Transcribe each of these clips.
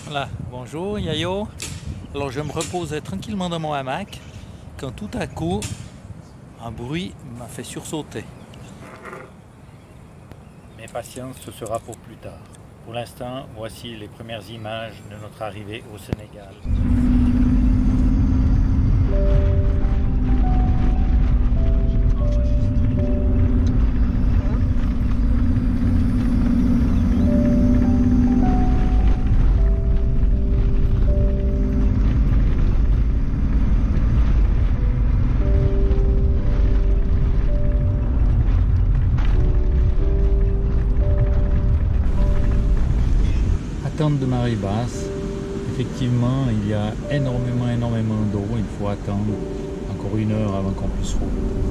Voilà, bonjour Yayo. Alors je me reposais tranquillement dans mon hamac quand tout à coup un bruit m'a fait sursauter. Mais patience, ce sera pour plus tard. Pour l'instant, voici les premières images de notre arrivée au Sénégal. Attente de marée basse. Effectivement, il y a énormément d'eau. Il faut attendre encore 1 heure avant qu'on puisse rouler.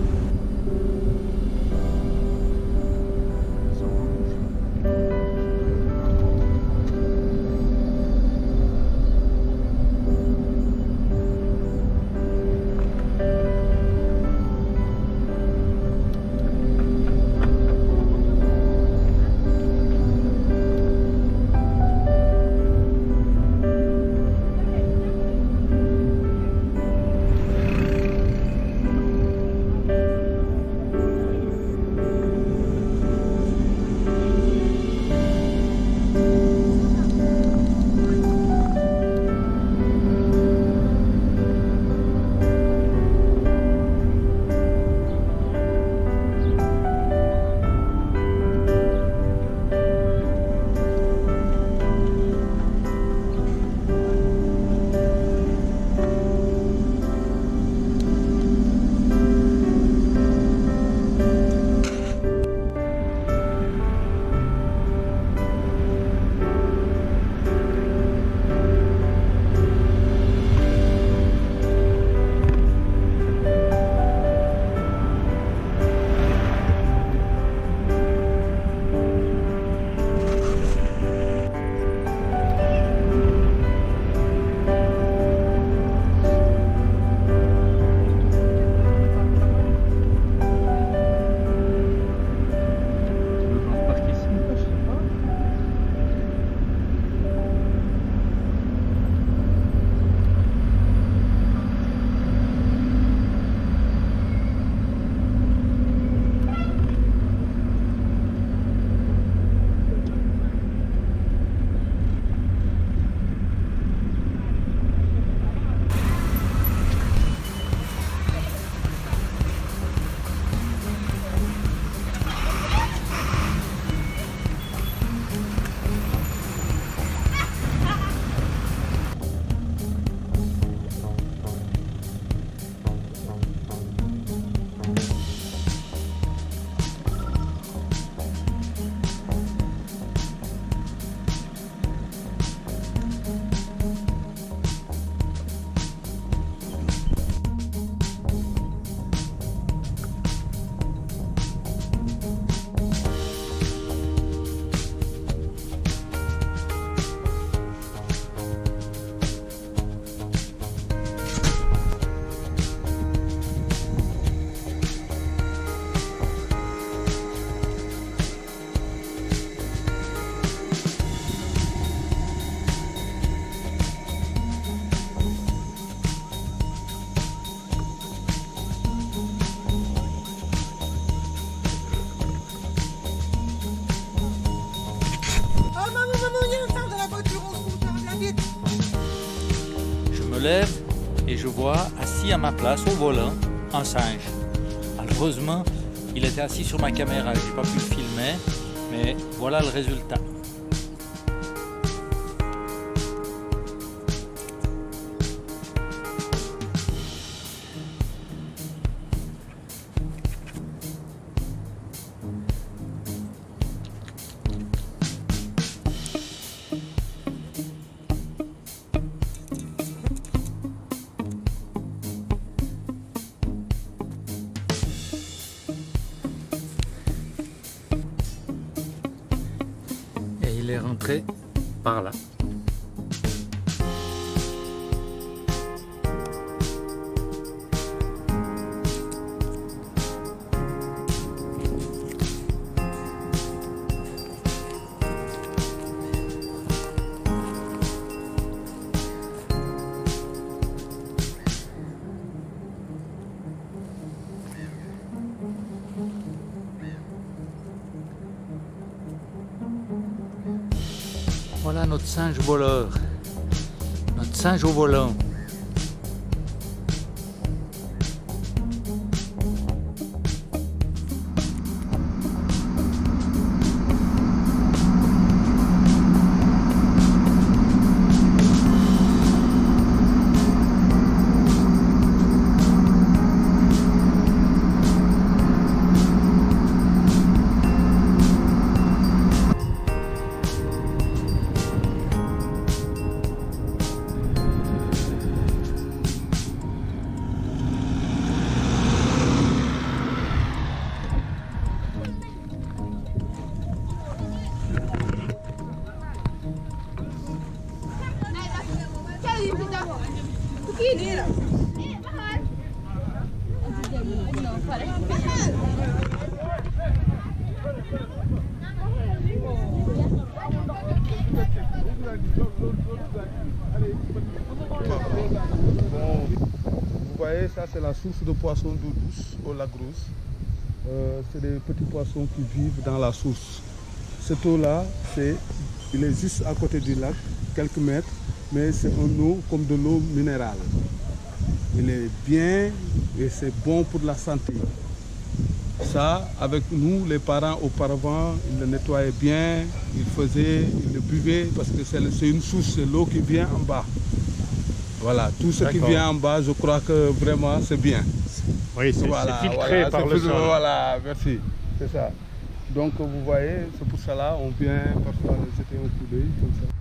Je me lève et je vois assis à ma place au volant un singe. Malheureusement, il était assis sur ma caméra, je n'ai pas pu le filmer, mais voilà le résultat. Il est rentré par là. Voilà notre singe voleur, notre singe au volant. Vous voyez, ça c'est la source de poissons d'eau douce au lac Rose. C'est des petits poissons qui vivent dans la source. Cette eau-là, il est juste à côté du lac, quelques mètres, mais c'est une eau comme de l'eau minérale. Il est bien et c'est bon pour la santé. Ça, avec nous, les parents, auparavant, ils le nettoyaient bien, ils le buvaient, parce que c'est une source, c'est l'eau qui vient en bas. Voilà, tout ce qui vient en bas, je crois que vraiment c'est bien. Oui, c'est filtré par le sol. Voilà, merci, c'est ça. Donc vous voyez, c'est pour cela on vient parfois jeter un coup d'œil comme ça.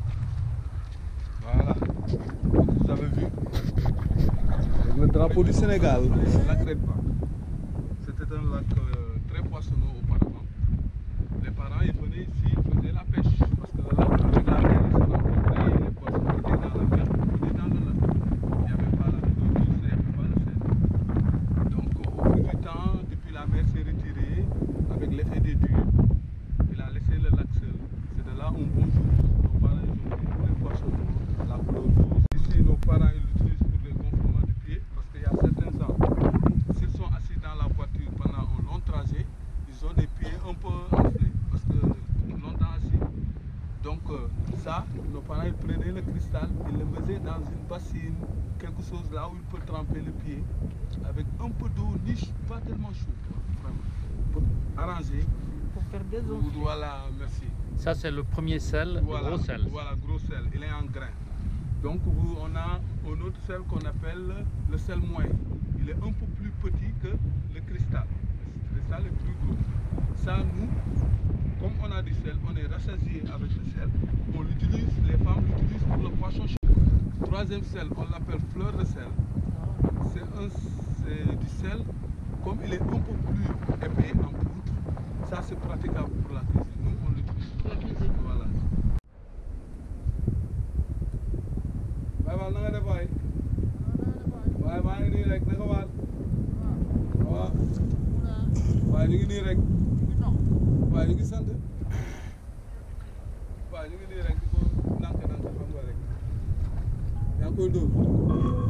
Voilà, vous avez vu. Avec le drapeau du Sénégal, le lac Redba. C'était un lac très poissonneux auparavant. Les parents ils venaient ici, ils faisaient la pêche. Parce que le lac, avec la mer, ils se rencontraient, les poissons étaient dans la mer, ils venaient dans le lac. Il n'y avait pas la rivière, il n'y avait pas le sel. Donc au bout du temps, depuis la mer s'est retirée, avec l'effet des dunes, il a laissé le lac seul. C'est de là un bon jour, nos parents ils ont pris les poissons, la couleur rouge. Ici, nos parents ils l'utilisent pour les gonflements du pied, parce qu'il y a certains ans, s'ils sont assis dans la voiture pendant un long trajet, ils ont des pieds un peu enflés, parce que longtemps assis. Donc ça, nos parents ils prenaient le cristal, ils le mettaient dans une bassine, quelque chose là où ils peuvent tremper le pied, avec un peu d'eau, pas tellement chaud, vraiment, pour arranger. Pour faire des os. Voilà, merci. Ça c'est le premier sel, Voilà, le gros sel. Voilà, gros sel, il est en grain. Donc on a un autre sel qu'on appelle le sel moyen. Il est un peu plus petit que le cristal. Le cristal est plus gros. Ça, nous, comme on a du sel, on est rassasié avec le sel. On l'utilise, les femmes l'utilisent pour le poisson chaud. Troisième sel, on l'appelle fleur de sel. C'est du sel, comme il est un peu plus épais en poudre, ça c'est praticable pour la cuisine. Nous, on l'utilise pour la cuisine. Voilà. Bye bye, bye. Bye bye, nii rek naka waat. Waaw. Waaye ñu ngi nii rek. Waaye ñu ngi sant. Waaye ñu ngi nii rek di ko nank xam nga rek. Yaa ngi koy dóor.